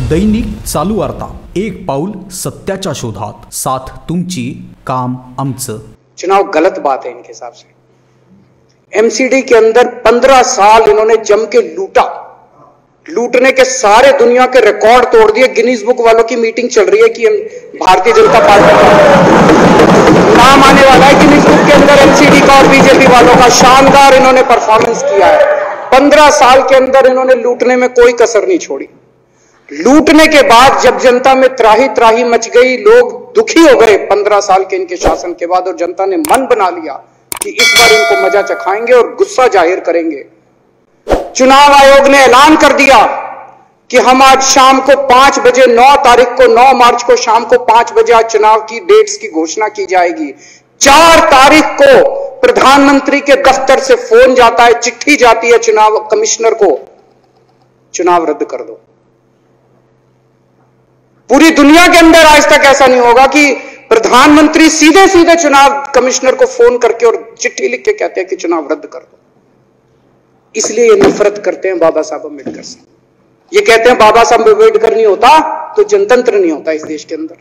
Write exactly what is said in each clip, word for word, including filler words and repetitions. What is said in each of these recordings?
दैनिक चालू वार्ता, एक पाऊल सत्याच्या शोधात, साथ तुमची, काम आमचं। चुनाव गलत बात है इनके हिसाब से। एमसीडी के अंदर पंद्रह साल इन्होंने जम के लूटा, लूटने के सारे दुनिया के रिकॉर्ड तोड़ दिए। गिनीज बुक वालों की मीटिंग चल रही है कि भारतीय जनता पार्टी का नाम आने वाला है गिनीज बुक के अंदर एमसीडी का और बीजेपी वालों का। शानदार इन्होंने परफॉर्मेंस किया है। पंद्रह साल के अंदर इन्होंने लूटने में कोई कसर नहीं छोड़ी। लूटने के बाद जब जनता में त्राही त्राही मच गई, लोग दुखी हो गए पंद्रह साल के इनके शासन के बाद, और जनता ने मन बना लिया कि इस बार इनको मजा चखाएंगे और गुस्सा जाहिर करेंगे। चुनाव आयोग ने ऐलान कर दिया कि हम आज शाम को पांच बजे नौ तारीख को नौ मार्च को शाम को पांच बजे आज चुनाव की डेट्स की घोषणा की जाएगी। चार तारीख को प्रधानमंत्री के दफ्तर से फोन जाता है, चिट्ठी जाती है चुनाव कमिश्नर को, चुनाव रद्द कर दो। पूरी दुनिया के अंदर आज तक ऐसा नहीं होगा कि प्रधानमंत्री सीधे सीधे चुनाव कमिश्नर को फोन करके और चिट्ठी लिख के कहते हैं कि चुनाव रद्द कर दो। इसलिए ये नफरत करते हैं बाबा साहब अम्बेडकर से। ये कहते हैं बाबा साहब अम्बेडकर नहीं होता तो जनतंत्र नहीं होता इस देश के अंदर।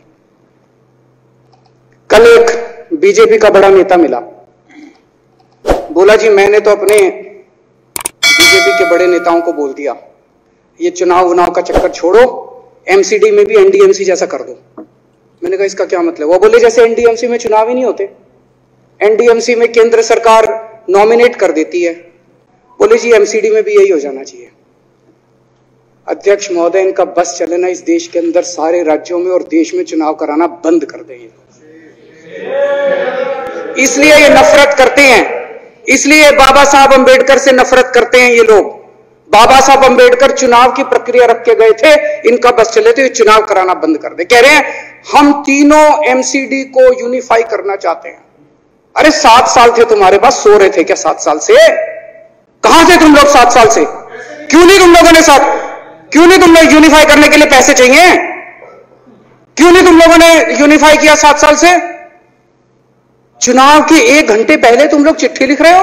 कल एक बीजेपी का बड़ा नेता मिला, बोला जी मैंने तो अपने बीजेपी के बड़े नेताओं को बोल दिया ये चुनाव उनाव का चक्कर छोड़ो, एमसीडी में भी एनडीएमसी जैसा कर दो। मैंने कहा इसका क्या मतलब? वो बोले जैसे एनडीएमसी में चुनाव ही नहीं होते, एनडीएमसी में केंद्र सरकार नॉमिनेट कर देती है। बोले जी एमसीडी में भी यही हो जाना चाहिए। अध्यक्ष महोदय, इनका बस चले ना इस देश के अंदर सारे राज्यों में और देश में चुनाव कराना बंद कर दें। इसलिए ये नफरत करते हैं, इसलिए बाबा साहब अम्बेडकर से नफरत करते हैं ये लोग। बाबा साहब अम्बेडकर चुनाव की प्रक्रिया रख के गए थे, इनका बस चले तो ये चुनाव कराना बंद कर दे। कह रहे हैं हम तीनों एमसीडी को यूनिफाई करना चाहते हैं। अरे सात साल थे तुम्हारे पास, सो रहे थे क्या सात साल से? कहां थे तुम लोग सात साल से? क्यों नहीं तुम लोगों ने साथ क्यों नहीं तुम लोग यूनिफाई करने के लिए पैसे चाहिए? क्यों नहीं तुम लोगों ने यूनिफाई किया सात साल से? चुनाव के एक घंटे पहले तुम लोग चिट्ठी लिख रहे हो,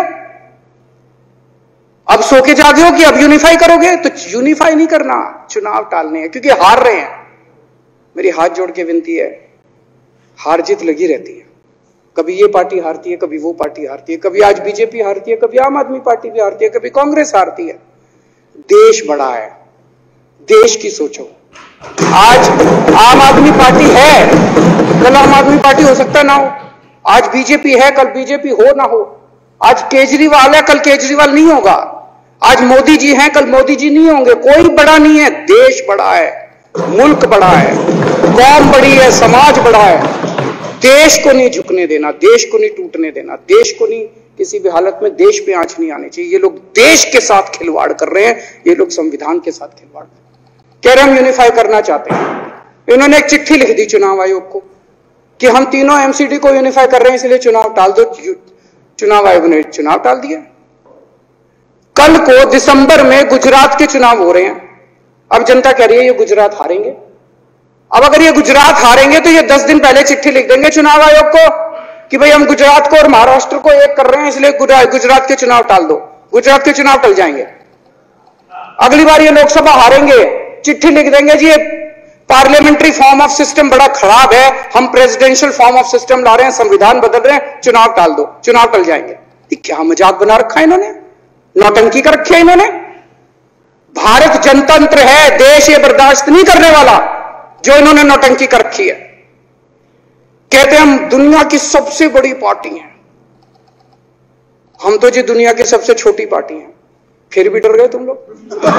अब सो के जागे हो कि अब यूनिफाई करोगे। तो यूनिफाई नहीं करना, चुनाव टालने हैं क्योंकि हार रहे हैं। मेरी हाथ जोड़ के विनती है, हार जीत लगी रहती है। कभी ये पार्टी हारती है, कभी वो पार्टी हारती है, कभी आज बीजेपी हारती है, कभी आम आदमी पार्टी भी हारती है, कभी कांग्रेस हारती है। देश बड़ा है, देश की सोचो। आज आम आदमी पार्टी है, कल आम आदमी पार्टी हो सकता ना हो। आज बीजेपी है, कल बीजेपी हो ना हो। आज केजरीवाल है, कल केजरीवाल नहीं होगा। आज मोदी जी हैं, कल मोदी जी नहीं होंगे। कोई बड़ा नहीं है, देश बड़ा है, मुल्क बड़ा है, कौम बड़ी है, समाज बड़ा है। देश को नहीं झुकने देना, देश को नहीं टूटने देना, देश को नहीं किसी भी हालत में देश पे आंच नहीं आनी चाहिए। ये लोग देश के साथ खिलवाड़ कर रहे हैं, ये लोग संविधान के साथ खिलवाड़ कर रहे हैं। कह रहे हम यूनिफाई करना चाहते हैं। इन्होंने एक चिट्ठी लिख दी चुनाव आयोग को कि हम तीनों एमसीडी को यूनिफाई कर रहे हैं, इसलिए चुनाव टाल दो। चुनाव आयोग ने चुनाव टाल दिया। कल को दिसंबर में गुजरात के चुनाव हो रहे हैं। अब जनता कह रही है ये गुजरात हारेंगे। अब अगर ये गुजरात हारेंगे तो ये दस दिन पहले चिट्ठी लिख देंगे चुनाव आयोग को कि भाई हम गुजरात को और महाराष्ट्र को एक कर रहे हैं, इसलिए गुजरात के चुनाव टाल दो। गुजरात के चुनाव टल जाएंगे। अगली बार ये लोकसभा हारेंगे, चिट्ठी लिख देंगे जी ये पार्लियामेंट्री फॉर्म ऑफ सिस्टम बड़ा खराब है, हम प्रेसिडेंशियल फॉर्म ऑफ सिस्टम ला रहे हैं, संविधान बदल रहे हैं, चुनाव टाल दो। चुनाव टल जाएंगे। ये क्या मजाक बना रखा है इन्होंने, नौटंकी कर रखी है इन्होंने। भारत जनतंत्र है, देश ये बर्दाश्त नहीं करने वाला जो इन्होंने नौटंकी कर रखी है। कहते हैं हम दुनिया की सबसे बड़ी पार्टी हैं, हम तो जी दुनिया की सबसे छोटी पार्टी हैं। फिर भी डर गए तुम लोग।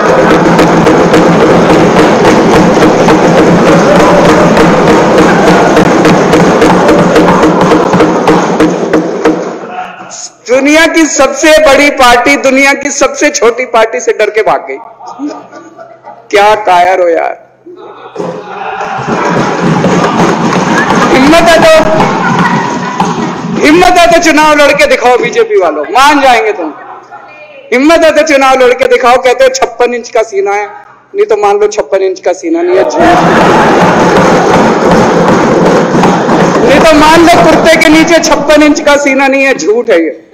दुनिया की सबसे बड़ी पार्टी दुनिया की सबसे छोटी पार्टी से डर के भाग गई। क्या कायर हो यार, हिम्मत है तो हिम्मत है तो चुनाव लड़के दिखाओ बीजेपी वालों, मान जाएंगे तुम। हिम्मत है तो चुनाव लड़के दिखाओ। कहते हैं छप्पन इंच का सीना है, नहीं तो मान लो छप्पन इंच का सीना नहीं है, नहीं तो मान लो कुर्ते के नीचे छप्पन इंच का सीना नहीं है, झूठ है ये।